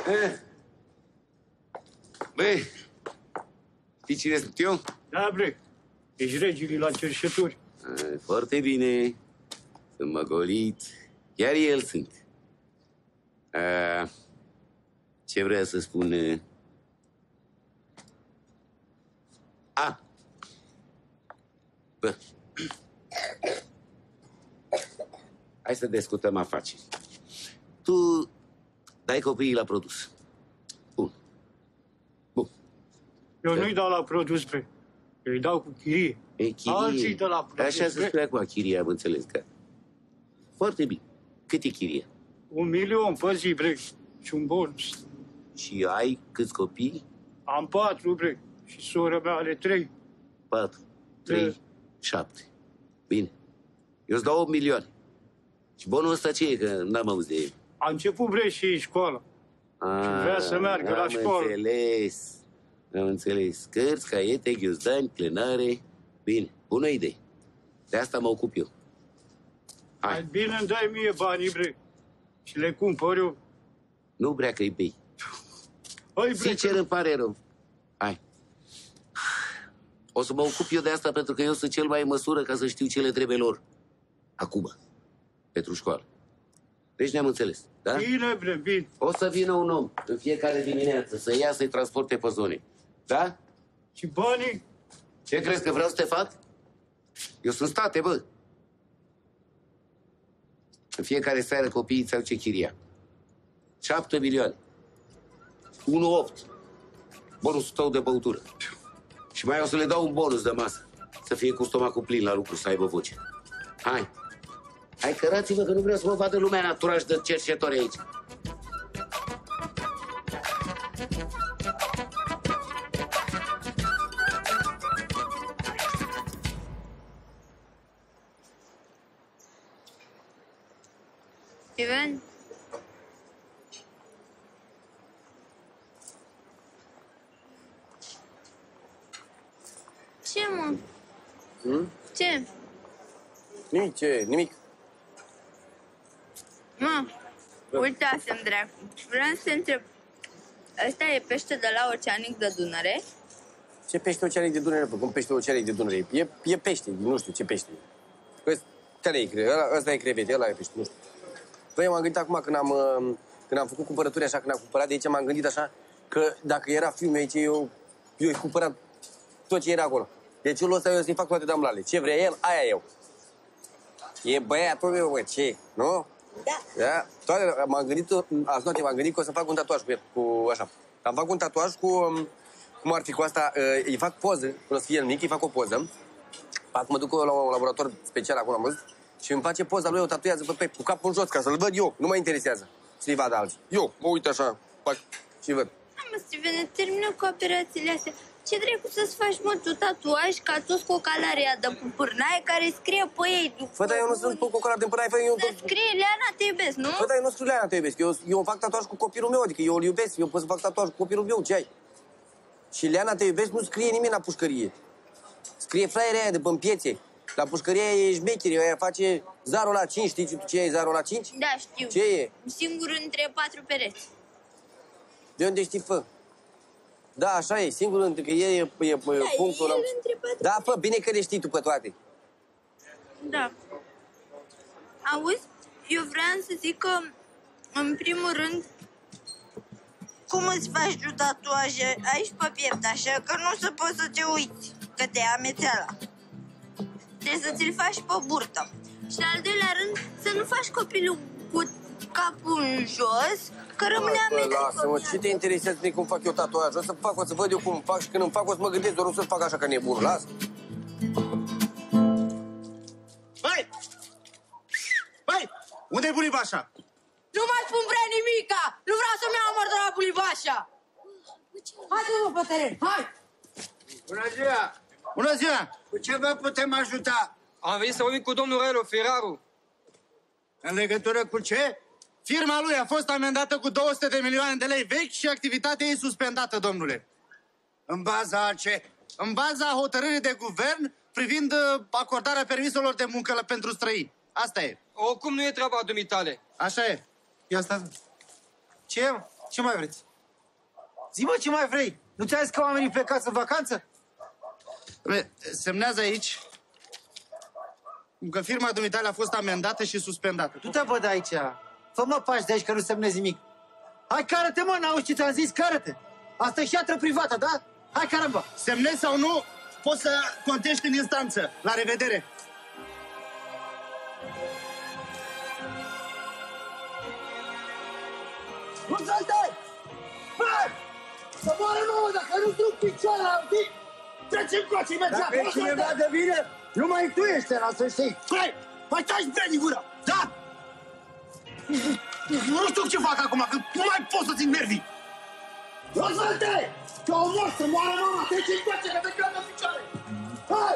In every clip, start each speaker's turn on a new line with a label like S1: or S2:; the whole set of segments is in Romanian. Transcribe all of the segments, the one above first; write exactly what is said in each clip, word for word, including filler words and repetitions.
S1: Eh. Băi, știi cine sunt eu?
S2: Da, bre, ești regele la cerșături.
S1: A, foarte bine. Sunt măgolit. Chiar el sunt. A, ce vrea să spun? A. Bă. Hai să discutăm afaceri. Tu dai copiii la produs. Bun. Bun.
S2: Eu nu-i dau la produs, bre. Îi dau cu chirie.
S1: E chirie.
S2: Alții de la produs.
S1: Așa se spune acum, chiria, am înțeles că. Foarte bine. Cât e chiria?
S2: Un milion pe zi, bre. Și un bonus.
S1: Și ai câți copii?
S2: Am patru, bre. Și sora mea are trei.
S1: Patru, trei, șapte. Bine. Eu îți dau opt milioane. Și bonul ăsta ce e? Că n-am auzit de el.
S2: A început, bre, și școala.
S1: A,
S2: și vrea să meargă la școală.
S1: Am înțeles. Am înțeles. Cărți, caiete, ghiozdani, plenare. Bine. Bună idee. De asta mă ocup eu. Hai.
S2: Mai bine îmi dai mie banii, bre. Și le cumpăr eu.
S1: Nu vrea că-i bei.
S2: Hai, bre.
S1: Sincer, îmi pare rău. Hai. O să mă ocup eu de asta pentru că eu sunt cel mai în măsură ca să știu ce le trebuie lor. Acum. Pentru școală. Deci ne-am înțeles, da?
S2: Bine, bre, bine.
S1: O să vină un om în fiecare dimineață să ia să-i transporte pe zone. Da?
S2: Și banii?
S1: Ce crezi că vreau să te fac? Eu sunt state, bă. În fiecare seară copiii îți au ce chiria. Șapte milioane. Unu opt. Bonusul tău de băutură. Și mai o să le dau un bonus de masă. Să fie cu stomacul plin la lucru, să aibă voce. Hai. Hai, cărați-vă că nu vreau să mă vadă lumea în anturaj de cerșetori aici.
S3: Steven? Ce, mă?
S4: Hmm?
S3: Ce?
S4: Nimic, ce? Nimic.
S3: Mă, uite asta-mi dracu. Vreau să te întreb. Ăsta e pește de la Oceanic de Dunăre?
S4: Ce pește oceanic de Dunăre? Cum pește oceanic de Dunăre? E, e pește, nu știu ce pește. Ăsta e crevete, ăsta e crevete, ăla e pește, nu știu. Păi, m-am gândit acum când am, când am făcut cumpărături așa, când am cumpărat de aici, m-am gândit așa că dacă era fiul meu aici, eu, eu îi cumpărat tot ce era acolo. Deci eu ăsta eu să-i fac toate damlale. Ce vrea el, aia eu. E băiatul meu, bă, ce? Nu?
S3: Da.
S4: Da? Toate, m-am gândit, azi noapte m-am gândit că o să fac un tatuaj cu el, cu așa. Am fac un tatuaj cu, cum ar fi cu asta, îi fac poză, până să fie el mic, îi fac o poză. Acum mă duc la un laborator special acolo, am văzut, și îmi face poza lui, o tatuează pe pept, cu capul în jos, ca să-l văd eu, nu mă interesează să-i vadă alții. Eu mă uit așa, fac și văd.
S3: Hai, mă, Steven, termină cu operațiile astea. Ce dracu să-ți faci, mă, tu tatuaj ca toți cocalarii de pupârnaie care scrie pe ei?
S4: Fă, dar eu nu sunt cocalar de până ai eu...
S3: Să scrie Leana, te iubesc, nu?
S4: Fă, dar eu nu scriu Leana, te iubesc. Eu, eu fac tatuaj cu copilul meu, adică eu îl iubesc. Eu pot să fac tatuaj cu copilul meu, ce ai? Și Leana, te iubesc, nu scrie nimeni la pușcărie. Scrie fraierea aia de pe piețe. La pușcărie e șmecherie, aia face zero la cinci, știi tu ce e zero la cinci?
S3: Da, știu.
S4: Ce e?
S3: Singur între patru pereți.
S4: De unde știi, fă? Da, așa e, singur între că e, e, e
S3: da,
S4: punctul ăla. Da, fă, bine că le știi tu pe toate.
S3: Da. Auzi, eu vreau să zic că, în primul rând, cum îți faci tu tatuaje aici pe piept, așa că nu se poți să te uiți, că te amețeala. Trebuie să ți-l faci pe burtă. Și al doilea rând, să nu faci copilul cu capul în jos, că rămâne amețit.
S4: Lasă-mă, ce te interesează de cum fac eu tatuaj? O să fac, o să văd eu cum fac și când îmi fac o să mă gândesc, doar nu să-l fac așa ca nebun, las.
S5: Băi! Băi! Unde-i Bulibașa?
S6: Nu mai spun prea nimica! Nu vreau să-mi iau amor de la Bulibașa! Haide-mă pe teren, hai!
S5: Bună ziua! Bună ziua! Cu ce vă putem ajuta?
S7: Am venit să vorbim cu domnul Relu, Ferraru.
S5: În legătură cu ce? Firma lui a fost amendată cu două sute de milioane de lei vechi și activitatea ei suspendată, domnule. În baza a ce? În baza hotărârii de guvern privind acordarea permiselor de muncă pentru străini. Asta e.
S7: Oricum nu e treaba dumitale.
S5: Așa e. Ia asta. Ce? Ce mai vreți? Zi-mă ce mai vrei. Nu ți-ai zis că oamenii plecați în vacanță? Semnează aici că firma dumitale a fost amendată și suspendată. Tu te văd de aici. Fă-mă pași de aici că nu semnezi nimic. Hai, cară-te, mă, n-auzi ce ți-am zis? Cară-te. Asta e șatră privată, da? Hai, caramba. Semnezi sau nu, poți să contești în instanță. La revedere. Nu saltai! Hai! Să moară nouă, dacă nu struc picioare, auzi? Trece încoace imediat! Dacă e cineva de vine, numai tu ești la să știi. Hai! Mai taci bine din gură! Da? Nu știu ce fac acum, că nu mai pot să țin nervii! Nu saltai! Că o mor să moară mama! Trece încoace, că te cad în picioare! Hai!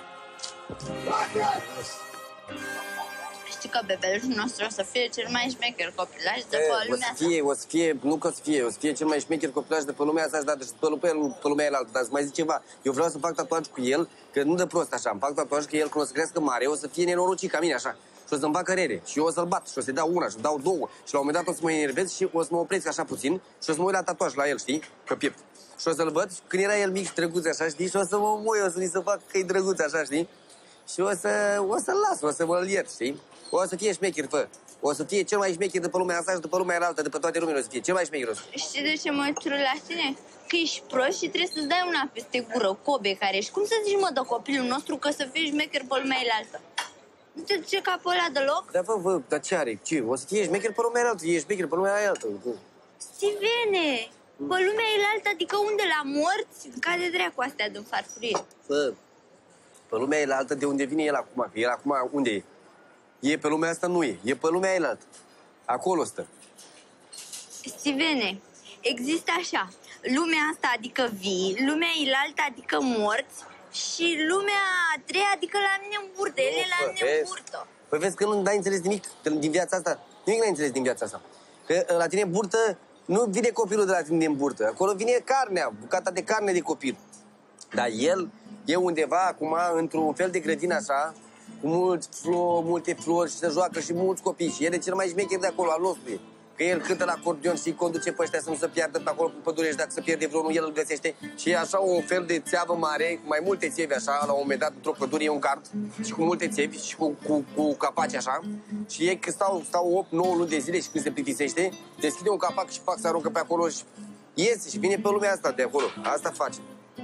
S5: Hai!
S3: Știi că bebelușul nostru o să fie cel mai șmecher copilaj de pe
S4: o
S3: lumea
S4: să
S3: asta.
S4: fie, o să fie, nu că o să fie, o să fie cel mai șmecher copilaj de pe lumea asta, dar și pe, pe, pe lumea elaltă. Dar să mai zic ceva, eu vreau să fac tatuaj cu el, că nu de prost așa, îmi fac tatuaj cu el, când o să crească mare, o să fie nenorocit ca mine așa. Și o să-mi facă rere. Și eu o să-l bat și o să-i dau una și o să dau două. Și la un moment dat o să mă enervez și o să mă opresc așa puțin și o să mă uit la tatuaj la el, știi? Pe piept. Și o să-l văd când era el mic și drăguț așa, știi? Și o să mă mui, o să-i să fac că e drăguț așa, știi? Și o să, o să-l las, o să mă-l iert, știi? O să fie șmecher, fă. O să fie cel mai șmecher de pe lumea asta și de pe lumea altă, de pe toate lumile o să fie. Cel mai șmecher.
S3: Știi de ce mă uit la tine? Că ești prost și trebuie să-ți dai una peste gură, cobe care ești. Cum să zici, mă, de copilul nostru că să fii șmecher pe lumea elaltă? Nu te duce capul ăla deloc?
S4: Da, vă, vă, dar ce are? Ce? O să fie șmecher pe lumea altă, ești șmecher pe lumea altă.
S3: Stivene, pe lumea elaltă, adică unde? La morți? Cade dracu astea din farfurie.
S4: Fă, pe lumea elaltă de unde vine el acum, că el acum unde e? E pe lumea asta? Nu e. E pe lumea elaltă. Acolo stă.
S3: Stivene, există așa, lumea asta adică vii, lumea elaltă adică morți și lumea a treia adică la mine în burtă, ele la mine în burtă.
S4: Păi vezi că nu ai înțeles nimic din viața asta. Nimic n-ai înțeles din viața asta. Că la tine în burtă nu vine copilul de la tine în burtă. Acolo vine carnea, bucata de carne de copil. Dar el e undeva acum într-un fel de grădină așa, cu mulți flori, multe flori și se joacă și mulți copii. Și el e cel mai șmecher de acolo, al nostru. Că el cântă la acordeon și conduce pe ăștia să nu se piardă pe acolo pe pădure și dacă se pierde vreunul, el îl găsește. Și e așa un fel de țeavă mare, cu mai multe țevi așa, la un moment dat, într-o pădure e un gard și cu multe țevi și cu, cu, cu capaci așa. Și ei că stau, stau opt nouă luni de zile și când se plictisește, deschide un capac și pac, se aruncă pe acolo și iese și vine pe lumea asta de acolo. Asta face.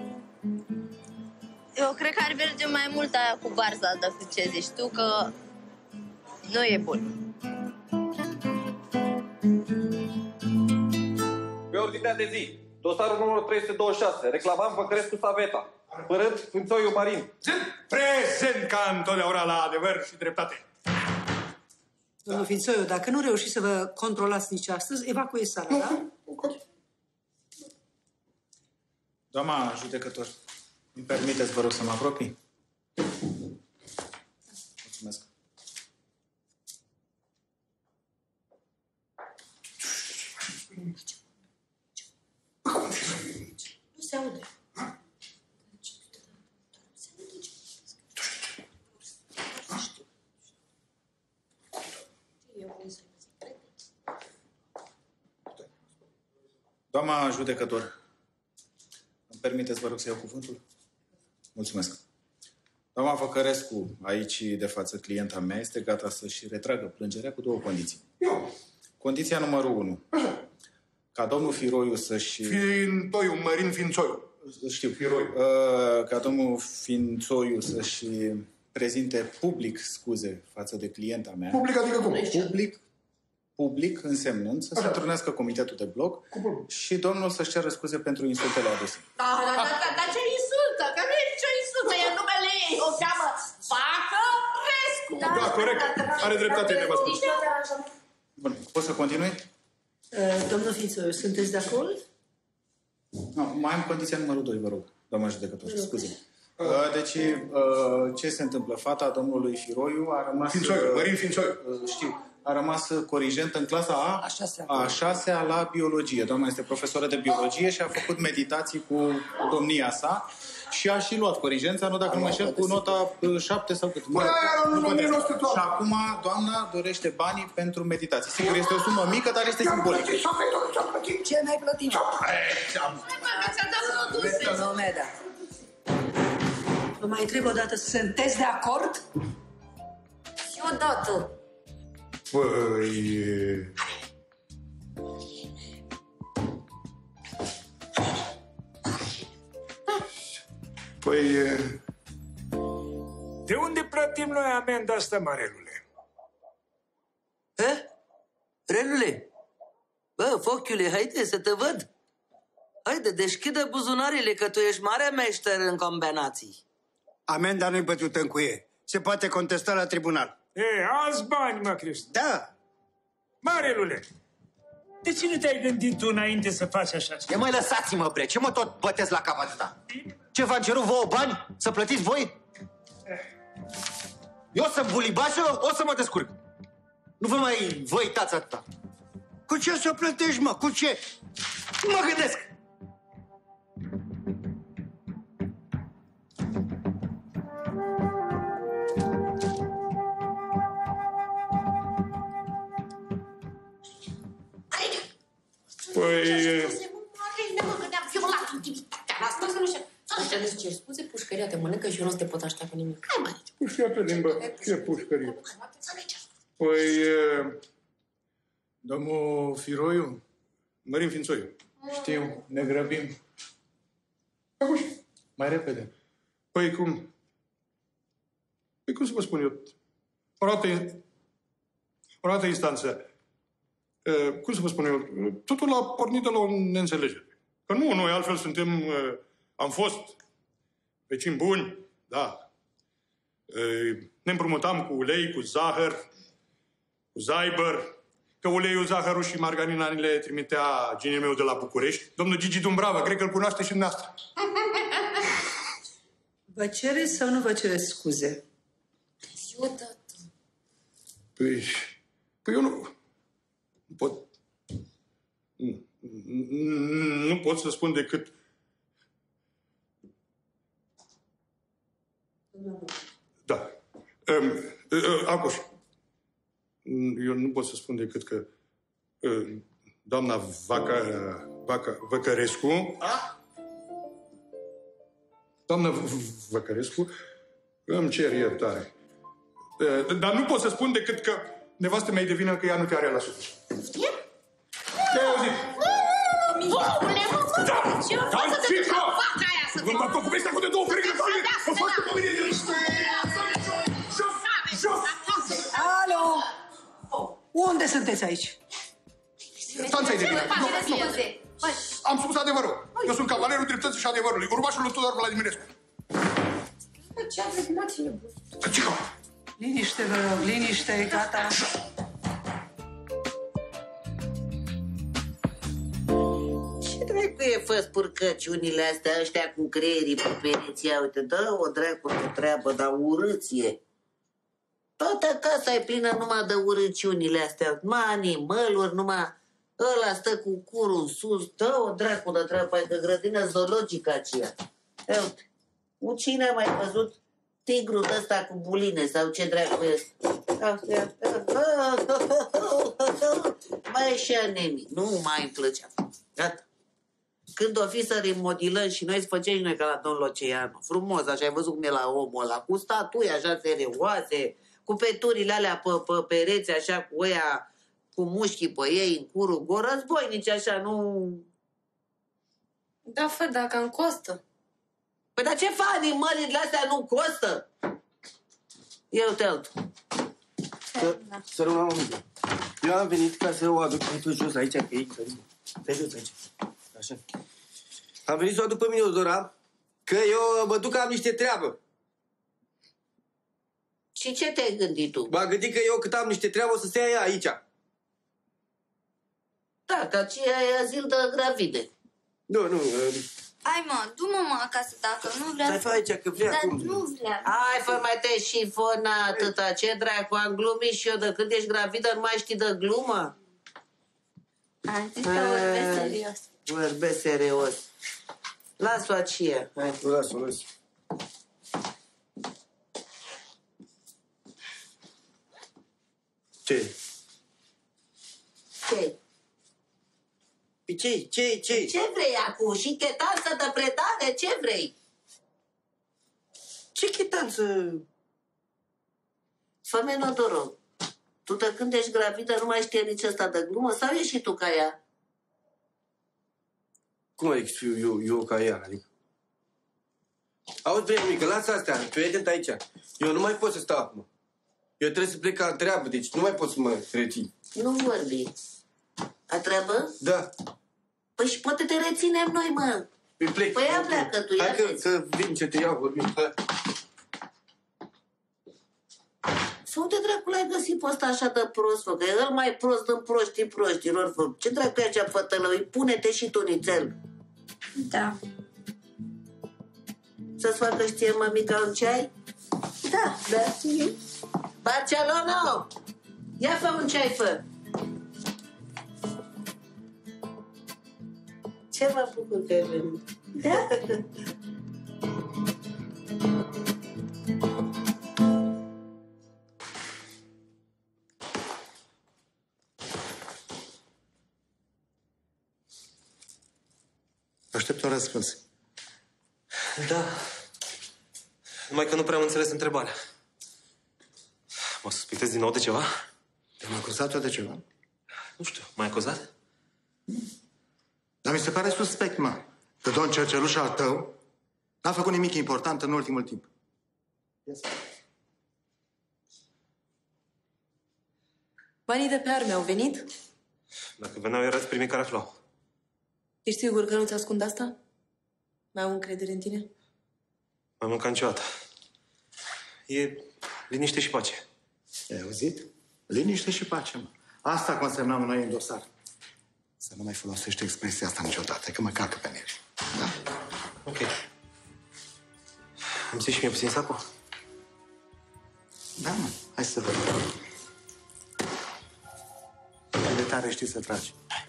S3: Eu cred că ar merge mai mult aia cu barza decât ce zici tu, că nu e bun.
S8: Pe ordinea de zi, dosarul numărul trei sute douăzeci și șase, reclamam Păcărescu Saveta, părând Fânțoiu Marin.
S9: Sunt prezent ca întotdeauna la adevăr și dreptate.
S10: Domnul Fințoiu, dacă nu reușiți să vă controlați nici astăzi, evacuezi sala, da?
S9: Doamna judecător, îmi permiteți, vă rog, să mă apropii? Mulțumesc.
S6: Nu se aude.
S9: Doamna judecător, îmi permiteți, vă rog, să iau cuvântul? Mulțumesc. Doamna Făcărescu, aici de față clienta mea, este gata să-și retragă plângerea cu două condiții.
S11: Eu.
S9: Condiția numărul unu.
S11: Așa.
S9: Ca domnul Firoiu să-și...
S11: Fințoiu, Mărin Fințoiu.
S9: Știu.
S11: Firoiu.
S9: Uh, ca domnul Fințoiu să-și prezinte public scuze față de clienta mea.
S11: Public adică cum?
S9: Public, public însemnând să se întrunească comitetul de bloc și domnul să-și ceară scuze pentru insultele aduse.
S6: Da, da, da, da, dar ce insultă? Că nu e nicio insultă, e numele ei. O cheamă Făcărescu.
S11: Da, corect. Are dreptate nevastă.
S9: Bun, poți să continui?
S10: Uh, domnul Fințoiu, sunteți de acord?
S9: No, mai am condiția numărul doi, vă rog, doamna judecător, scuze. Uh, deci, uh, ce se întâmplă? Fata domnului Firoiu a rămas...
S11: Fințoiu, Mărin Fințoiu.
S9: Uh, știu. a rămas corigentă în clasa a,
S10: A șasea.
S9: a șasea la biologie. Doamna este profesoră de biologie și a făcut meditații cu domnia sa și a și luat corigența, nu dacă nu mă înșel, cu nota șapte sau cât.
S11: Bă, nu, nu, nu, nu, nu, nu,
S9: Și acum doamna dorește banii pentru meditații. Sigur, este o sumă mică, dar este simbolică.
S10: Ce n-ai plătit?
S6: Nu, Meda.
S10: Nu mai întreb o dată, sunteți de acord?
S6: Și odată.
S11: Păi... Păi...
S12: De unde plătim noi amenda asta, Marelule?
S13: Eh? Relule? Bă, fochiule, haide să te văd. Haide, deschide buzunarele, că tu ești mare meșter în combinații.
S5: Amenda nu-i bătută în cuie. Se poate contesta la tribunal.
S12: E, alți bani, mă, Cristi.
S5: Da.
S12: Marelule, de ce nu te-ai gândit tu înainte să faci așa?
S14: E mai lăsați-mă, bre, ce mă tot bătesc la cap atâta? Ce v-am cerut vouă bani? Să plătiți voi? Eu sunt bulibașă, o să mă descurc. Nu vă mai vă uitați atâta.
S5: Cu ce să plătești, mă? Cu ce?
S14: Mă gândesc.
S11: Păi...
S6: Așa de ce scuze, pușcăria te mănâncă și eu nu te pot aștepta cu nimic. Hai, mai.
S11: Pușcăria pe limbă. Ce pușcărie? Păi... Domnul Firoiu, Mărin Fințoiu, știu, ne grăbim. Mai repede. Păi cum? Păi cum să vă spun eu? O dată, o dată instanță. Uh, cum să vă spun eu? Totul a pornit de la o neînțelegere. Că nu, noi altfel suntem... Uh, am fost vecini buni, da. Uh, ne împrumutam cu ulei, cu zahăr, cu zaibăr, că uleiul, zahărul și margarina ni le trimitea genii meu de la București. Domnul Gigi Dumbrava, cred că îl cunoaște și dumneavoastră.
S10: Vă cereți sau nu vă cereți scuze?
S6: Eu, tată.
S11: Păi, păi eu nu... Nu pot... Nu, nu pot să spun decât... Da. Um, uh, Acuș. Eu nu pot să spun decât că uh, doamna Vaca, Vaca, Văcărescu...
S14: A?
S11: Doamna Văcărescu, îmi cer iertare. Uh, dar nu pot să spun decât că nevastă mea-i de vină că ea nu te are la suflet. Ce-ai auzit?
S6: Voule, mă, mă,
S11: Da!
S6: ce-o fac să te duci la vaca aia să te...
S11: Vă mă cu vestea cu de două perechi de toale! Vă fac pe mine de
S10: Alo! Unde sunteți aici?
S11: Stanța-i de vină. Am spus adevărul. Eu sunt cavalerul dreptății și adevărului. Urmașul lui Tudor Vladimirescu.
S6: Ce aveți, mă, cine bun?
S11: Ce caută?
S10: Liniște, vă rog, liniște, gata.
S13: Ce dracu e fă spurcăciunile astea, ăștia cu creierii pe pereți? Ia uite, dă o dracu de treabă, dar urâție. Toată casa e plină numai de urâciunile astea. Numai animăluri, numai... Ăla stă cu curul în sus, dă o dracu de treabă, că grădină zoologică aceea. Ia uite, cine a mai văzut tigrul ăsta cu buline sau ce dracu este? Mai e și anemic, nu mai îmi plăcea. Gata. Când o fi să remodilăm și noi să facem și noi ca la domnul Loceanu. Frumos, așa ai văzut cum e la omul ăla, cu statui așa serioase, cu peturile alea pe, pe pereți, așa cu ăia, cu mușchii pe ei, în curul gol, războinici așa, nu...
S6: Da, fă, dacă îmi costă.
S13: Păi dar ce fac animările astea nu costă? Eu te altul.
S4: Să rămână un mic. Eu am venit ca să o aduc pe jos aici, pe ei, pe jos aici. Așa. Am venit să o aduc pe mine, Odora, că eu mă duc, am niște treabă.
S13: Și ce te-ai gândit tu?
S4: M-am gândit că eu cât am niște treabă o să se ia ea aici.
S13: Da, că aceea e azil de gravide.
S4: Nu, nu.
S3: Hai, mă, du-mă, mă, acasă, dacă nu vrea.
S4: Stai, fă aici, că vrea
S3: Dar
S4: acum.
S3: nu vrea.
S13: Hai, fă mai te șifona atâta. Ce dracu, am glumit și eu de când ești gravidă, nu mai știi de glumă?
S3: Am zis că vorbesc serios.
S13: Vorbesc serios. Las-o aceea.
S4: Hai, las-o, las-o. Ce?
S13: Ce?
S4: Pe ce? Ce? Ce?
S13: Ce vrei acum? Și chetanță de predare? Ce vrei?
S4: Ce chetanță?
S13: Fă-mi nodoroc. Tu de când ești gravidă nu mai știi nici ăsta de glumă? Sau ești și tu ca ea?
S4: Cum adică să fiu eu, eu ca ea, adică? Auzi, bre, mică, lasă astea, tu e atent aici. Eu nu mai pot să stau acum. Eu trebuie să plec la treabă, deci nu mai pot să mă rețin.
S13: Nu vorbi. A treabă?
S4: Da.
S13: Păi și poate te reținem noi, mă.
S4: Păi plec.
S13: Păi ia pleacă tu, ia
S4: Hai că,
S13: vezi.
S4: că vin ce te iau, vorbim. Hai.
S13: Sau unde dracu l-ai găsit pe ăsta așa de prost, fă? Că e el mai prost din proștii proștilor, fă. Ce dracu e așa fătălăui? Pune-te și tu, nițel.
S3: Da.
S13: Să-ți facă și ție, mămica, un ceai?
S3: Da.
S13: Da? Barcelona! Ia fă un ceai, fă. Ce mă bucur că ai venit?
S3: Da?
S15: Aștept un răspuns.
S16: Da. Numai că nu prea am înțeles întrebarea. Mă suspectezi din nou de ceva?
S15: Te-am acuzat-o de ceva?
S16: Nu știu, m-ai acuzat?
S15: Dar mi se pare suspect, mă, că domn cerceluș al tău n-a făcut nimic important în ultimul timp.
S6: Banii de pe arme au venit?
S16: Dacă veneau, erați primii care aflau.
S6: Ești sigur că nu-ți ascund asta? Mai au încredere în tine?
S16: Mai mult ca niciodată. E liniște și pace.
S15: Ai auzit? Liniște și pace, mă. Asta consemnam noi în dosar. Să nu mai folosești expresia asta niciodată, că mă calcă pe nervi. Da?
S16: Ok. Îmi ții și mie puțin sacul?
S15: Da, mă. Hai să vedem. Cât de tare știi să tragi. Hai.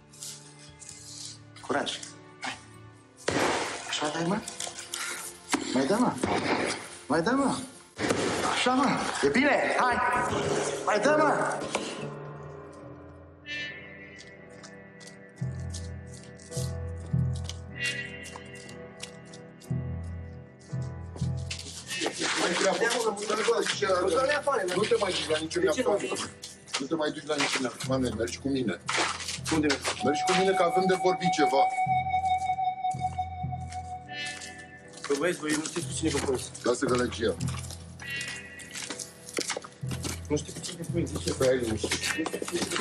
S15: Curaj. Hai. Așa dai, mă? Mai dă, mă. Mai dă, mă. Așa, mă. E bine. Hai. Mai dă, mă.
S17: Nu te mai duci la niciun afară. Nu te mai duci la niciun afară. Mame, mergi cu mine.
S4: Unde?
S17: Mergi cu mine că avem de vorbit ceva.
S4: Că băieți, voi nu știți cu cine vă prost.
S17: Lasă gălăgia.
S4: Nu știi cu cine vă zice.
S17: Păi ai liniște.